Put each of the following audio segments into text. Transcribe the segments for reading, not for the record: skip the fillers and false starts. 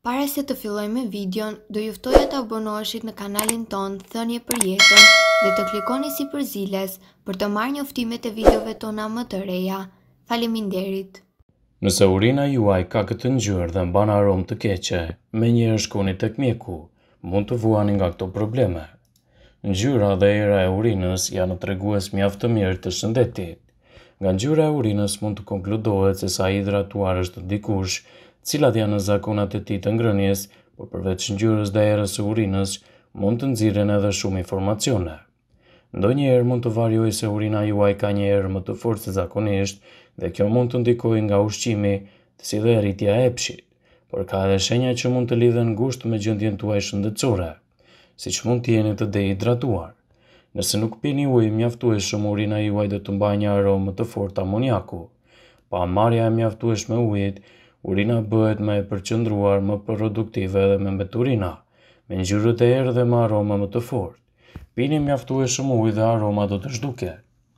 Para se të fillojmë me videon, do juftoja të abonoheshit në kanalin tonë Thënie për Jetën dhe të klikoni si përziles për të marrë njoftimet e videove tona më të reja. Faleminderit. Nëse urina juaj ka këtë ngjyrë dhe mban aromë të keqe, menjëherë shkoni tek mjeku, mund të vuani nga këto probleme. Ngjyra dhe era e urinës janë tregues mjaft të mirë të shëndetit. Nga ngjyra e urinës mund të konkludohet se sa i hidratuar është dikush, cilat janë zakonat e tij të ngrënies, por përveç ngjyrës dhe erës së urinës, mund të nxirren edhe shumë informacione. Ndonjëherë mund të variojë se urina juaj ka një erë më të fortë se zakonisht, dhe kjo mund të ndikojë nga ushqimi, si dhe rritja e epshit, por ka edhe shenja që mund të lidhen ngushtë me gjendjen tuaj shëndetësore, siç mund të jeni të dehidratuar. Nëse nuk pini ujë mjaftueshëm, urina juaj do të mbajë një aromë më të fortë amoniaku. Pa marrja e mjaftueshme e ujit, urina bëhet më e përqendruar, më produktive dhe me mbeturina, me ngjyrë të errë dhe me aromë më të fortë. Pini mjaftueshëm ujë dhe aroma do të zhduket.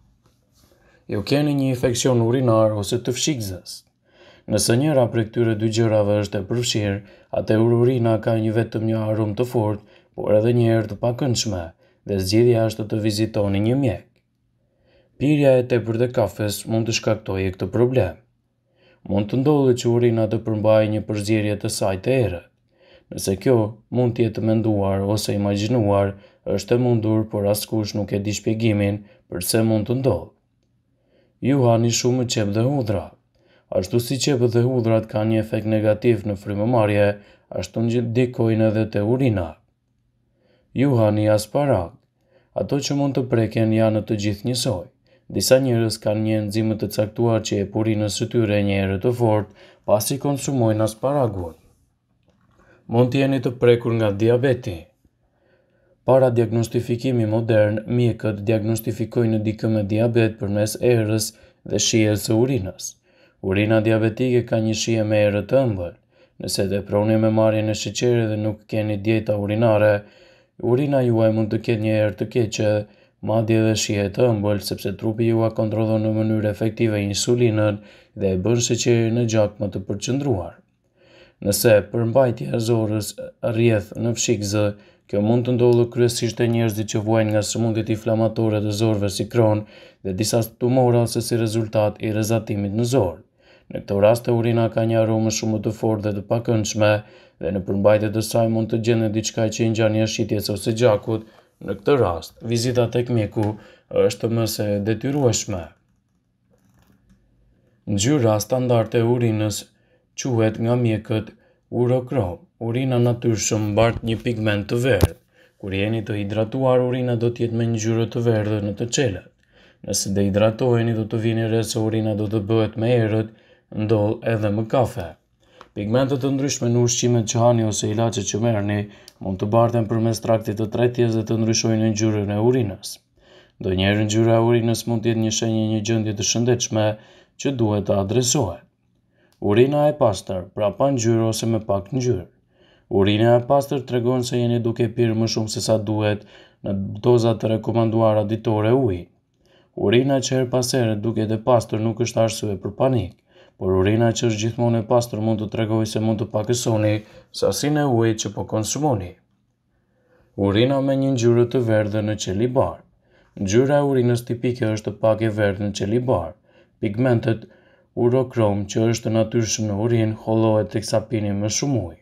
Jo keni një infeksion urinar ose të fshikëzës. Nëse njëra prej këtyre dy gjërave është e përfshirë, atëherë urina ka vetëm një aromë të fortë, por edhe një erë të pakëndshme, dhe zgjedhja është të vizitoni një mjek. Pirja e tepërt e kafes mund të shkaktojë këtë problem. Mund të ndodhë që urina të përmbajë një përzierje të saj të errët. Nëse kjo mund të jetë menduar ose imagjinuar, është e mundur, por askush nuk e di shpjegimin pse mund të ndodhë. Ju hani shumë qep dhe hudhra. Ashtu si qepët dhe hudhrat kanë një efekt negativ në frymëmarrje, ashtu ndikojnë edhe te urina. Ju hani asparag. Ato që mund të preken janë të gjithë njësoj. Disa njerëz kanë një enzim të caktuar që jep urinës së tyre një erë të fortë pasi konsumojnë asparagun. Mund të jeni të prekur nga diabeti. Para diagnostifikimi modern, mjekët diagnostifikojnë dikë me diabet përmes erës dhe shijes së urinës. Urina diabetike ka një shije me erë të ëmbël. Nëse veproni me marrjen e sheqerit dhe nuk keni dieta urinare, urina juaj mund të ketë një erë të keqe, madje edhe shije të ëmbël, sepse trupi juaj kontrollon në mënyrë efektive insulinën dhe e bën sheqerin në gjak më të përqendruar. Nëse përmbajtja e zorrës rrjedh në fshikëzë, kjo mund të ndodhë kryesisht te njerëzit që vuajnë nga sëmundjet inflamatore të zorëve si Crohn dhe disa tumora ose si rezultat i rrezatimit në zorë. Në këto raste urina ka një aromë shumë të fortë dhe të pakëndshme dhe në përmbajtje të saj mund të gjendet diçka që i ngjan jashitjes ose gjakut. Në këtë rast, vizita tek mjeku është më se detyrueshme. Ngjyra standarde e urinës quhet nga mjekët urokrom. Urina natyrshëm mbart një pigment të verdhë. Kur jeni të hidratuar, urina do të jetë me ngjyrë të verdhë në të çelët. Nëse dehidratoheni, do të vini re se urina do të bëhet me erët, ndodh edhe më kafe. Pigmentet të ndryshme në ushqimet që hani ose ilaçet që merrni mund të barten përmes traktit të tretjes dhe të ndryshojnë ngjyrën e urinës. Ndonjëherë ngjyra e urinës mund të jetë një shenjë një gjendje të shëndetshme që duhet të adresohet. Urina e pastër, pra pa ngjyrë ose me pak ngjyrë. Urina e pastër tregon se jeni duke pirë më shumë se sa duhet në dozat të rekomanduara ditore uji. Urina që her pas here duket e pastër nuk është arsye për panik, por urina që është gjithmonë e pastër mund të tregojë se mund të pakësoni sasinë e ujit që po konsumoni. Urina me një ngjyrë të verdhë në qelibar. Ngjyra e urinës tipike është pak e verdhë në qelibar. Pigmentet urokrom që është natyrshëm në urinë hollohet teksa pini më shumë ujë.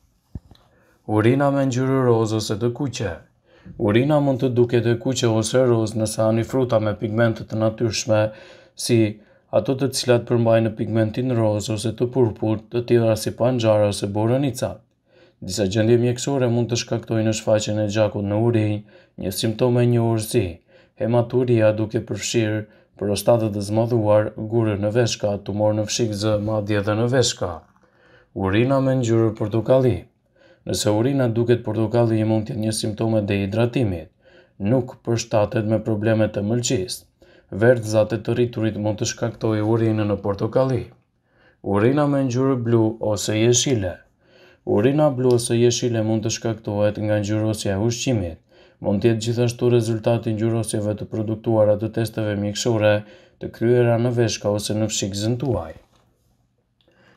Urina me ngjyrë rozë ose të kuqe. Urina mund të duket e kuqe ose rozë nëse hani fruta me pigmente të natyrshme, si ato të cilat përmbajnë pigmentin rozë ose të purpurt, të tilla si panxara ose boronicat. Disa gjendje mjekësore mund të shkaktojnë shfaqjen e gjakut në urinë, një simptom e njohur si hematuria duke përfshirë prostatë të zmadhuar, gurë në veshka, tumor në fshikëzë, madje edhe në veshka. Urina me ngjyrë portokalli. Nëse urina duket portokalli, mund të jetë një simptom e dehidratimit. Nuk përshtatet me probleme të mëlçisë. Verdhëzat e të rriturit mund të shkaktojë urinën në portokalli. Urina me ngjyrë blu ose jeshile. Urina blu ose jeshile mund të shkaktohet nga ngjyrosja e ushqimit. Mund të jetë gjithashtu rezultati i ngjyrosjeve të produktuara të testeve mjekësore të kryera në veshka ose në fshikëzën tuaj.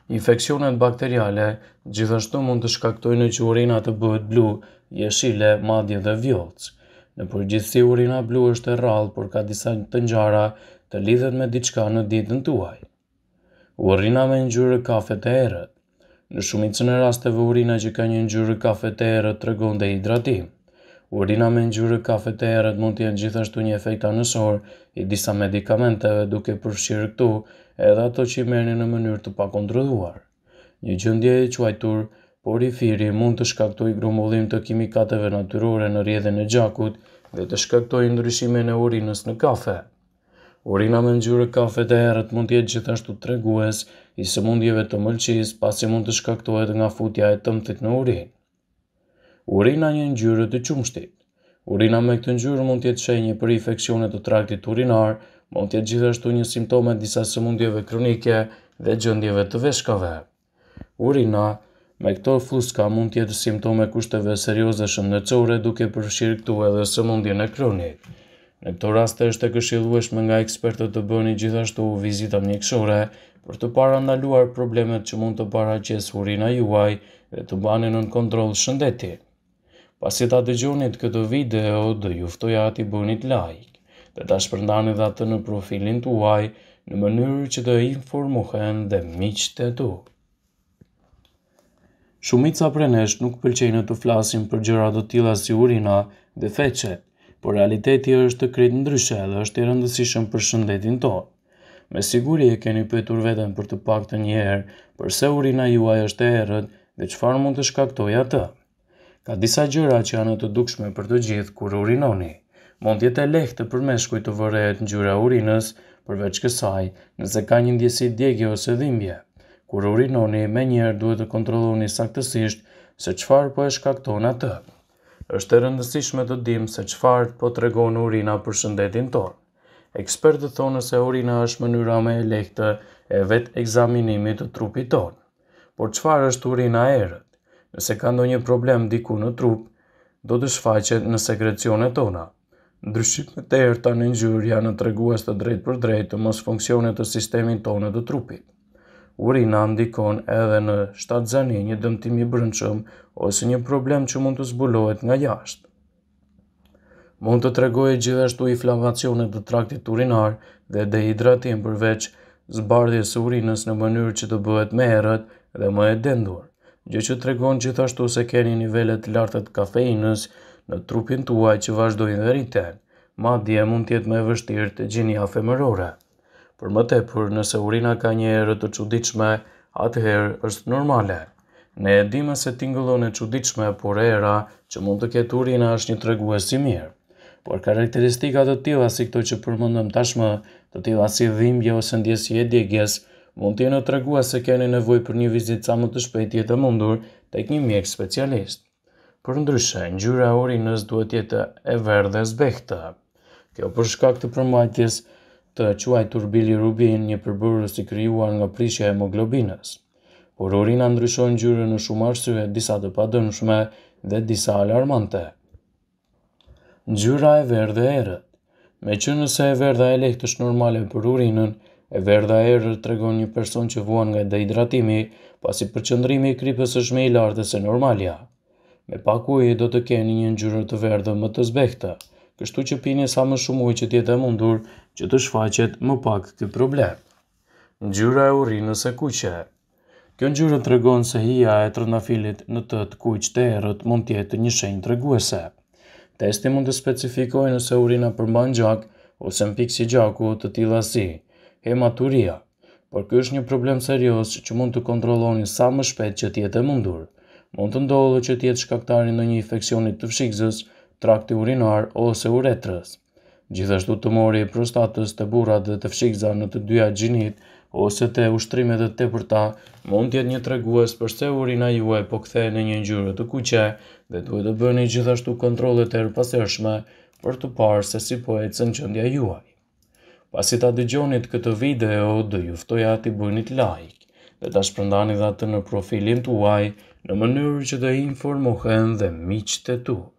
Infeksionet bakteriale gjithashtu mund të shkaktojnë që urina të bëhet blu, jeshile, madje dhe vjollcë. Në përgjithësi urina blu është e rrallë, por ka disa të ngjara të lidhet me diçka në dietën tuaj. Urina me ngjyrë kafe të errët. Në shumicën e rasteve urina që ka një ngjyrë kafe të errët tregon dehidratim. Urina me ngjyrë kafe të errët mund të jenë gjithashtu një efekt anësor i disa medikamenteve, duke përfshirë këtu edhe ato që i merrni në mënyrë të pakontrolluar. Një gjendje e quajtur porifiri mund të shkaktojë grumbullim të kimikateve natyrore në rrjedhën e gjakut dhe të shkaktojë ndryshime në urinës në kafe. Urina me ngjyrë kafe të errët mund të jetë gjithashtu tregues i sëmundjeve të mëlçisë, pasi mund të shkaktohet nga futja e tëmthit në urinë. Urina një ngjyrë të qumshtit. Urina me këtë ngjyrë mund të jetë shenjë për infeksione të traktit urinar, mund të jetë gjithashtu një simptome disa sëmundjeve kronike dhe gjendjeve të veshkave. Urina me këto fluska mund të jetë simptome kushteve serioze shëndetësore, duke përfshirë këtu edhe sëmundjen e kronit. Në këto raste është e këshillueshme nga ekspertët të bëni gjithashtu vizita mjekësore për të parandaluar problemet që mund të paraqesë urina juaj dhe të bani nën kontroll shëndeti. Pasi ta dëgjonit këtë video, do ju ftoja t'i bënit like dhe ta shpërndani dhe atë në profilin tuaj në mënyrë që të informohen dhe miqtë e tu. Shumica prej nesh nuk pëlqejnë të flasim për gjëra të tilla si urina dhe feqet, por realiteti është krejt ndryshe dhe është i rëndësishëm për shëndetin tonë. Me siguri e keni pyetur veten për të paktën një herë pse urina juaj është e errët dhe çfarë mund të shkaktojë atë. Ka disa gjëra që janë të dukshme për të gjithë kur urinoni. Mund të jetë e lehtë për meshkujt të vërehet ngjyra e urinës, përveç kësaj, nëse ka një ndjesi djegje ose dhimbje. Kur urinoni, menjëherë duhet të kontrolloni saktësisht se çfarë po e shkakton atë. Është e rëndësishme të dimë se çfarë po tregon urina për shëndetin tonë. Ekspertët thonë se urina është mënyra më e lehtë e vetë ekzaminimit të trupit tonë. Por çfarë është urina e errët? Nëse ka ndonjë problem diku në trup, do të shfaqet në sekrecionet tona. Ndryshimet e errëta në ngjyrë janë tregues të drejtë për drejtë të mosfunksionit të sistemit tonë të trupit. Urina ndikon edhe në shtatzani, një dëmtim i brendshëm ose një problem që mund të zbulohet nga jashtë. Mund të tregojë gjithashtu inflamacione të traktit urinar dhe dehidratim, përveç zbardhjes së urinës në mënyrë që të bëhet më errët dhe më e dendur. Gjë që tregon gjithashtu se keni nivele të larta të kafeinës në trupin tuaj që vazhdojnë dhe rriten. Madje mund të jetë më e vështirë të gjeni femërore. Për më tepër, nëse urina ka një erë të çuditshme, atëherë është normale. Ne e dimë se tingëllon e çuditshme, por era që mund të ketë urina është një tregues i mirë. Por karakteristika të tilla si këto që përmendëm tashmë, të tilla si dhimbje ose ndjesi e djegjes, mund të jenë tregues se keni nevojë për një vizitë sa më të shpejtë të mundur tek një mjek specialist. Përndryshe, ngjyra e urinës duhet të jetë e verdhë dhe zbehtë. Kjo për shkak të përmbajtjes të quajtur bilirubin, një përbërës i krijuar nga prishja e hemoglobinës. Por urina ndryshon ngjyrën në shumë arsye, disa të padëmshme dhe disa alarmante. Ngjyra e verdhë e errët. Meqenëse nëse e verdha e lehtë është normale për urinën, e verdha e errët tregon një person që vuan nga dehidratimi, pasi përqendrimi i kripës është më i lartë se normalja. Me pak ujë do të keni një ngjyrë të verdhë më të zbehtë, kështu që pini sa më shumë ujë që të jetë e mundur që të shfaqet më pak ky problem. Ngjyra e urinës së kuqe. Kjo ngjyrë tregon se hija e trëndafilit në të kuq të errët mund të jetë një shenjë treguese. Testi mund të specifikojë nëse urina përmban gjak ose mpikësi gjaku të tilla si hematuria, por ky është një problem serioz që mund të kontrolloni sa më shpejt që të jetë e mundur. Mund të ndodhë që të jetë shkaktari ndonjë infeksioni të fshikëzës, trakti urinar ose uretrës. Gjithashtu tumori i prostatës të burrat dhe të fshikëza në të dyja gjinit ose të ushtrimet të tepërta mund të jetë një tregues pse urina juaj po kthehet në një ngjyrë të kuqe dhe duhet të bëni gjithashtu kontrolle të errëpashershme për të parë se si po ecën gjendja juaj. Pasi ta dëgjonit këtë video, do ju ftoja t'i bënit like dhe ta shpërndani dhe atë në profilin tuaj në mënyrë që të informohen dhe miqtë e tu.